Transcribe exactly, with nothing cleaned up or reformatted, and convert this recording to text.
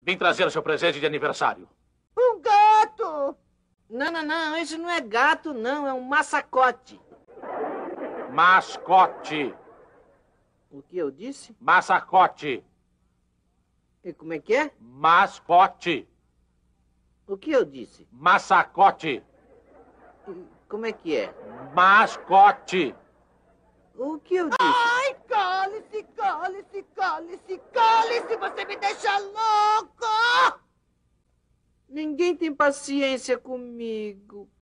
Vim trazer o seu presente de aniversário. Um gato! Não, não, não, isso não é gato, não, é um massacote. Mascote. O que eu disse? Massacote. E como é que é? Mascote. O que eu disse? Massacote. E como é que é? Mascote. O que eu disse? Ai, cale-se, cale-se, cale-se, cale-se! Você me deixa louco! Ninguém tem paciência comigo.